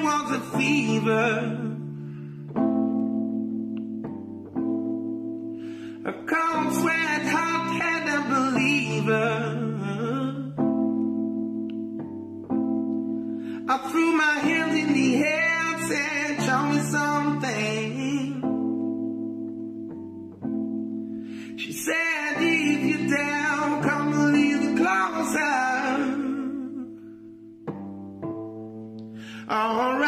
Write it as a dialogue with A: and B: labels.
A: was a fever, a cold sweat, hot head, a believer. I threw my hands in the air and said, show me something. She said, if you're down, come a little closer. All right.